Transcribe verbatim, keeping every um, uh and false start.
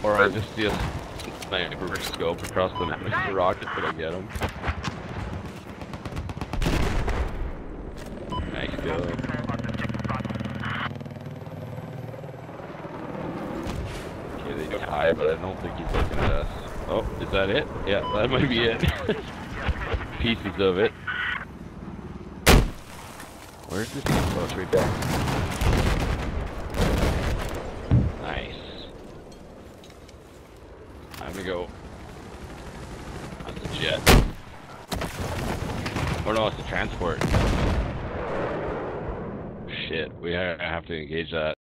Or I just see a sniper scope across the map with the rocket, but I get him. Nice kill. Okay, they go high, but I don't think he's looking at us. Oh, is that it? Yeah, that might be it. Pieces of it. Where's this? Oh, it's right there. Nice. I'm gonna go. That's a jet. Or no, it's a transport. Shit, we ha have to engage that.